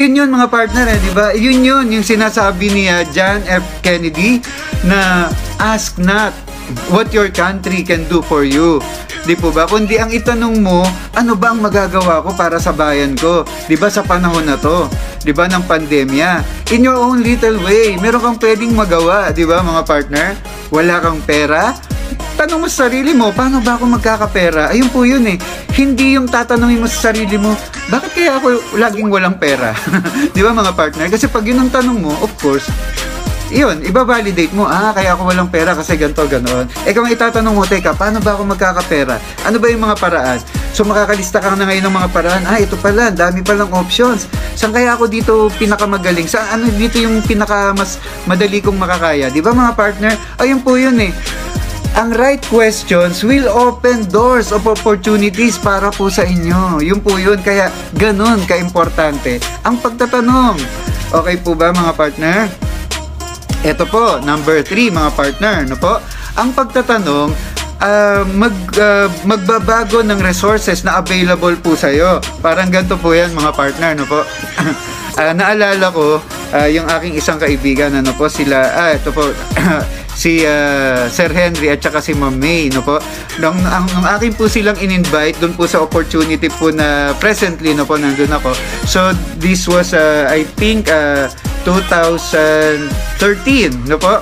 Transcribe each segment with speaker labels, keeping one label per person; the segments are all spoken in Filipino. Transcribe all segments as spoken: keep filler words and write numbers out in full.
Speaker 1: Yun yun mga partner eh, di ba? Yun yun, yung sinasabi ni uh, John F. Kennedy na ask not what your country can do for you. Di po ba? Kundi ang itanong mo, ano ba ang magagawa ko para sa bayan ko? Di ba sa panahon na to? Di ba ng pandemya? In your own little way, meron kang pwedeng magawa, di ba mga partner? Wala kang pera? Tanong mo sa sarili mo, paano ba ako magkakapera? Ayun po yun eh. Hindi yung tatanungin mo sa sarili mo, bakit kaya ako laging walang pera? Di ba mga partner? Kasi pag yun ang tanong mo, of course, yun, iba-validate mo, ah, kaya ako walang pera kasi ganito, ganoon. Eh kung itatanong mo, teka, paano ba ako magkakapera? Ano ba yung mga paraan? So makakalista ka na ngayon ng mga paraan, ah, ito pala, dami palang options. Saan kaya ako dito pinakamagaling? Saan, ano dito yung pinaka mas madali kong makakaya? Di ba mga partner? Ayun po yun eh. Ang right questions will open doors of opportunities para po sa inyo. Yun po yun. Kaya ganun ka-importante ang pagtatanong. Okay po ba mga partner? Ito po, number three mga partner. No po? Ang pagtatanong, uh, mag, uh, magbabago ng resources na available po sa'yo. Parang ganito po yan mga partner. No po? uh, naalala ko, uh, yung aking isang kaibigan, ano po, sila, ah, ito po, si uh, Sir Henry at saka si Ma'am May, no po. Nung, ang, ang akin po silang in-invite doon po sa opportunity po na presently, no po, nandun ako. So, this was, uh, I think, uh, twenty thirteen, no po.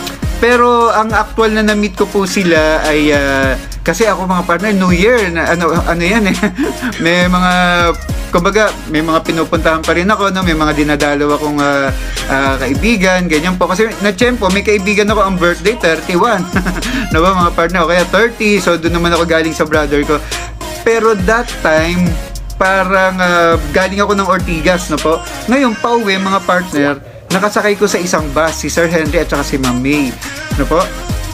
Speaker 1: Pero, ang actual na na-meet ko po sila ay, uh, kasi ako mga partner, New Year, na, ano, ano yan eh, may mga, kumbaga, may mga pinupuntahan pa rin ako, no? May mga dinadalaw akong uh, uh, kaibigan, ganyan po. Kasi na tiyempo, may kaibigan ako ang birthday, thirty-one. No ba mga partner? O kaya thirty, so doon naman ako galing sa brother ko. Pero that time, parang uh, galing ako ng Ortigas, no po. Ngayon, pauwi mga partner, nakasakay ko sa isang bus, si Sir Henry at saka si Ma'am May, no po.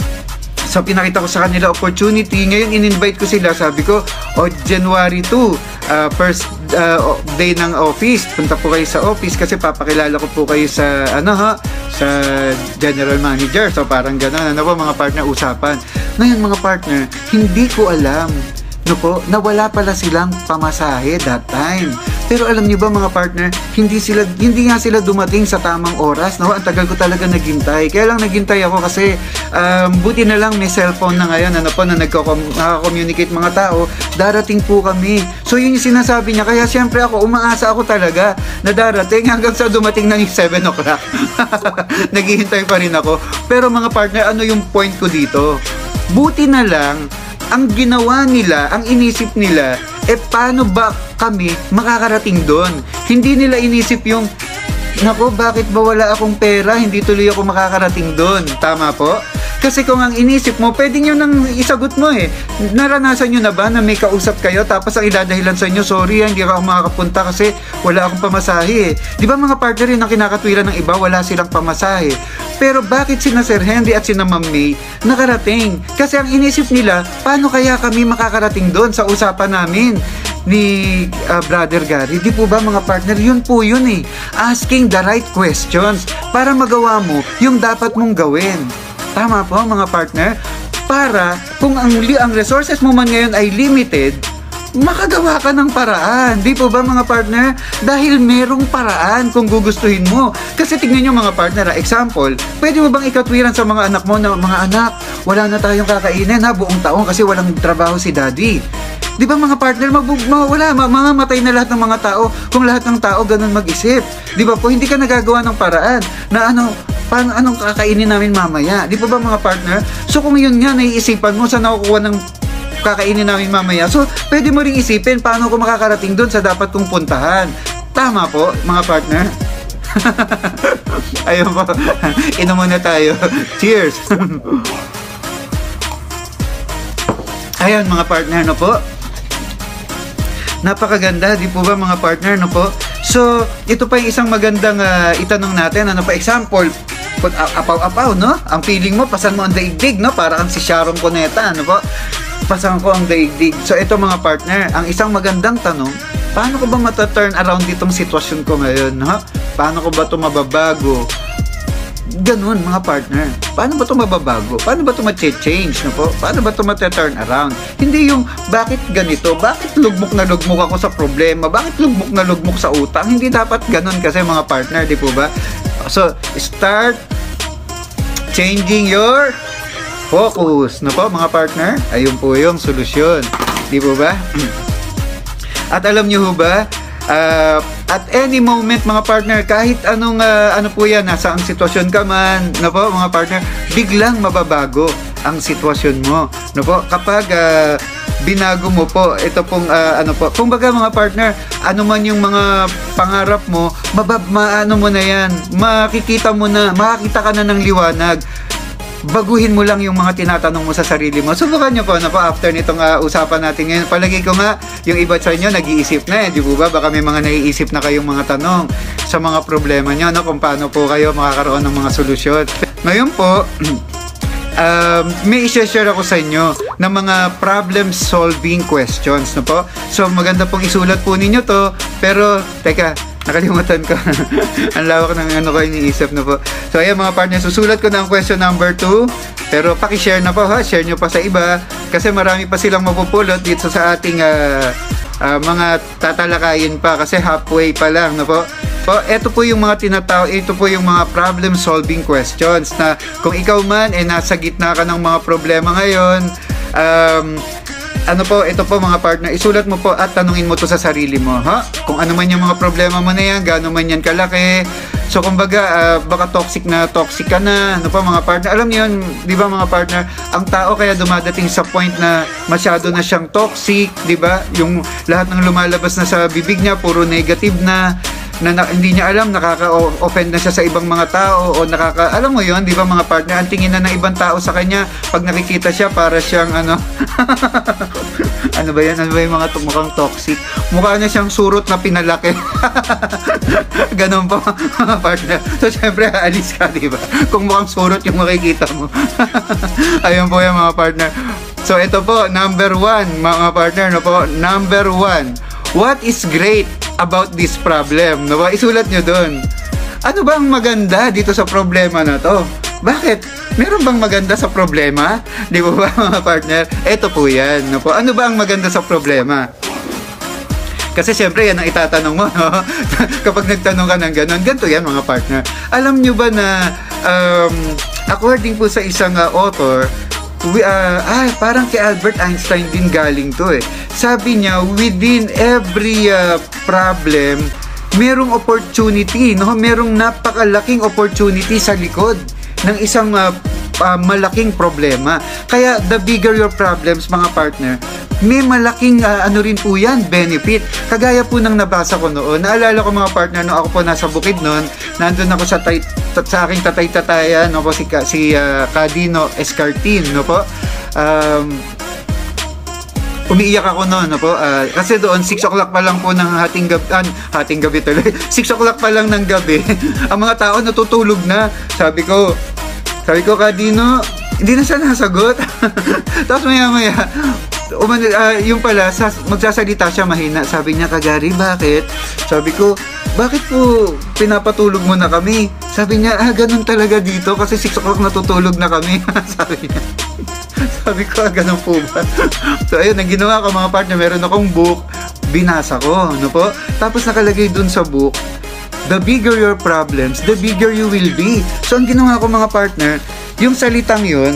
Speaker 1: So, pinakita ko sa kanila opportunity. Ngayon, in-invite ko sila. Sabi ko, o, oh, January two, uh, first uh, day ng office. Punta po kayo sa office kasi papakilala ko po kayo sa, ano ha, sa general manager. So, parang gano'n. Ano po, mga partner, usapan. Ngayon, mga partner, hindi ko alam, no po, na wala pala silang pamasahe that time. Pero alam niyo ba mga partner, hindi sila hindi nga sila dumating sa tamang oras, no? Ang tagal ko talaga naghintay. Kaya lang naghintay ako kasi um, buti na lang may cellphone na ngayon, ano po, na nagko-communicate mga tao, darating po kami. So yun yung sinasabi niya. Kaya siyempre ako, umaasa ako talaga na darating hanggang sa dumating na yung seven o'clock. Naghihintay pa rin ako. Pero mga partner, ano yung point ko dito? Buti na lang, ang ginawa nila, ang inisip nila, eh paano ba kami makakarating doon? Hindi nila inisip yung, nako, bakit ba wala akong pera? Hindi tuloy ako makakarating doon. Tama po? Kasi kung ang inisip mo, pwede nyo nang isagot mo eh. Naranasan nyo na ba na may kausap kayo tapos ang idadahilan sa inyo, sorry, hindi ako makakapunta kasi wala akong pamasahe eh. Di ba mga partner yun ang kinakatwiran ng iba, wala silang pamasahe. Pero bakit sina Sir Henry at sina Ma'am May nakarating? Kasi ang inisip nila, paano kaya kami makakarating doon sa usapan namin ni uh, Brother Gari? Di po ba mga partner, yun po yun eh. Asking the right questions para magawa mo yung dapat mong gawin. Tama po mga partner? Para kung ang, ang resources mo man ngayon ay limited, makagawa ka ng paraan. Di po ba mga partner? Dahil merong paraan kung gugustuhin mo. Kasi tignan nyo mga partner, example, pwede mo bang ikatwiran sa mga anak mo na, mga anak, wala na tayong kakainin ha, buong taon kasi walang trabaho si daddy. Di ba mga partner, mag wala, mamamatay na lahat ng mga tao kung lahat ng tao ganun mag-isip. Di ba po, hindi ka nagagawa ng paraan na ano, paano, anong kakainin namin mamaya. Di ba ba mga partner? So kung yun nga, naiisipan mo, saan nakukuha ng kakainin namin mamaya. So, pwede mo ring isipin paano ko makakarating doon sa dapat kong puntahan. Tama po, mga partner? Ayun po. Inom muna tayo. Cheers! Ayan, mga partner, no po? Napakaganda, di po ba mga partner, no po? So, ito pa yung isang magandang uh, itanong natin. Ano pa? Example, apaw-apaw, no? Ang feeling mo, pasan mo ang daigdig, no? Para kang si Sharon Cuneta, ano po? Pasan ko ang daigdig. So, ito mga partner, ang isang magandang tanong, paano ko ba mata-turn around ditong sitwasyon ko ngayon, ha? Paano ko ba ito mababago? ganun mga partner. Paano ba ito mababago? Paano ba ito ma-change? No po? Paano ba ito ma-turn around? Hindi yung bakit ganito? Bakit lugmok na lugmok ako sa problema? Bakit lugmok na lugmok sa utang? Hindi dapat ganun kasi mga partner, di po ba? So, start changing your focus. No po mga partner? Ayun po yung solusyon. Di po ba? At alam nyo ho ba, Uh, at any moment mga partner, kahit anong uh, ano po yan, nasa ang sitwasyon ka man, no po mga partner, biglang mababago ang sitwasyon mo, no po, kapag uh, binago mo po ito pong uh, ano po, kumbaga mga partner, ano man yung mga pangarap mo, mabab, maano mo na yan, makikita mo na, makakita ka na ng liwanag. Baguhin mo lang yung mga tinatanong mo sa sarili mo. Subukan nyo po na po after nitong uh, usapan natin ngayon. Palagi ko nga, yung iba sa inyo nag-iisip na eh, di ba? Baka may mga naiisip na kayong mga tanong sa mga problema nyo, no? Kung paano po kayo makakaroon ng mga solusyon. Ngayon po, um, may i-share ako sa inyo ng mga problem solving questions, no po? So maganda pong isulat po ninyo to, pero teka, nakalimutan ko. Ang lawak ng ano ko iniisip na po. So ayan mga partner, susulat ko na ang question number two. Pero paki-share na po ha. Share nyo pa sa iba. Kasi marami pa silang mapupulot dito sa ating uh, uh, mga tatalakayin pa. Kasi halfway pa lang. No po? So ito po yung mga tinataw, ito po yung mga problem solving questions na kung ikaw man ay eh, nasa gitna ka ng mga problema ngayon, um, ano po, ito po mga partner, isulat mo po at tanungin mo to sa sarili mo, ha? Kung ano man yung mga problema mo na yan, gaano man yan kalaki. So, kumbaga, uh, baka toxic na toxic ka na, ano po mga partner. Alam niyo yun, di ba mga partner, ang tao kaya dumadating sa point na masyado na siyang toxic, di ba? Yung lahat ng lumalabas na sa bibig niya, puro negative na, na, na hindi niya alam, nakaka-offend na siya sa ibang mga tao o nakaka, alam mo yon, di ba mga partner, ang tingin na ng ibang tao sa kanya pag nakikita siya para siyang ano ano ba yan, ano ba yung mga mukhang toxic, mukha na siyang surot na pinalaki. Ganon po mga partner. So syempre aalis ka, di ba, kung mukhang surot yung makikita mo. Ayun po yung mga partner. So ito po, number one mga partner, no po, number one, what is great about this problem? No ba? Isulat nyo dun. Ano bang maganda dito sa problema na to? Bakit? Meron bang maganda sa problema? Di ba ba mga partner? Ito po yan. No po? Ano ba ang maganda sa problema? Kasi syempre yan ang itatanong mo, no? Kapag nagtanong ka ng ganon, ganito yan mga partner. Alam nyo ba na um, according po sa isang uh, author, We, uh, ah, parang kay Albert Einstein din galing to eh. Sabi niya, within every uh, problem, merong opportunity, no? Merong napakalaking opportunity sa likod ng isang uh, uh, malaking problema. Kaya the bigger your problems, mga partner, may malaking uh, ano rin po yan, benefit. Kagaya po nang nabasa ko noon. Naalala ko mga partner, no, ako po nasa bukid noon, nandun ako sa tay sa aking tatay-tatayan, no po, si, si uh, Cadino Escartin, no po. Um, umiiyak ako noon, no po. Uh, kasi doon, six o'clock pa lang po ng hating gabi, ah, hating gabi tuloy, six o'clock pa lang ng gabi, ang mga tao natutulog na. Sabi ko, sabi ko, Cadino, hindi na siya nasagot. Tapos maya-maya, uman, uh, yung pala, sa, magsasalita siya mahina. Sabi niya, Kagari, bakit? Sabi ko, bakit po pinapatulog mo na kami? Sabi niya, ah, ganun talaga dito kasi six o'clock natutulog na kami. Sabi niya. Sabi ko, ah, ganun po ba? So, ayun, ang ginawa ko mga partner, meron akong book, binasa ko, no po? Tapos nakalagay dun sa book, the bigger your problems, the bigger you will be. So, ang ginawa ko mga partner, yung salitang yun,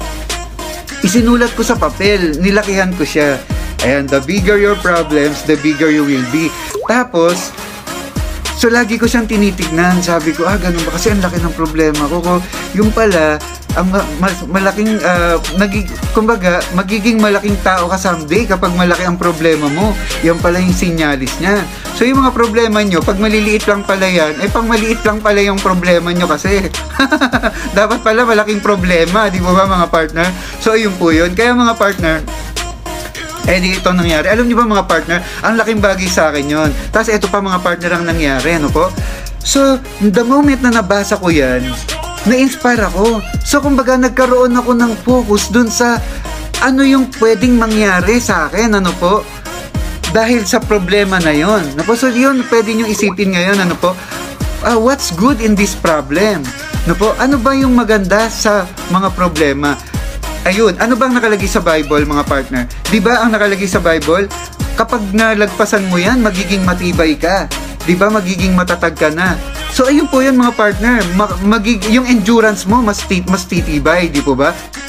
Speaker 1: isinulat ko sa papel, nilakihan ko siya. Ayan, the bigger your problems, the bigger you will be. Tapos, so lagi ko siyang tinitignan. Sabi ko, ah, ganun ba? Kasi ang laki ng problema ko. ko yung pala, ang mas, malaking, uh, nagig, kumbaga, magiging malaking tao ka someday kapag malaki ang problema mo. Yan pala yung sinyalis niya. So, yung mga problema nyo, pag maliliit lang pala yan, eh, pang maliit lang pala yung problema nyo kasi. Dapat pala malaking problema, di ba ba mga partner? So, yun po yun. Kaya mga partner, eh di ito nangyari. Alam niyo ba mga partner, ang laking bagay sa akin yun. Tapos ito pa mga partner ang nangyari, ano po? So, the moment na nabasa ko yan, na-inspire ako. So, kumbaga, nagkaroon ako ng focus dun sa ano yung pwedeng mangyari sa akin, ano po? Dahil sa problema na yon. Ano po? So, yun, pwede nyo isipin ngayon, ano po? Uh, what's good in this problem? No po, ano ba yung maganda sa mga problema? Ayun, ano bang nakalagay sa Bible, mga partner? Di ba ang nakalagay sa Bible, kapag nalagpasan mo yan, magiging matibay ka. Di ba, magiging matatag ka na. So ayun po yan, mga partner, mag- magig- yung endurance mo mas, tit- mas titibay, di po ba?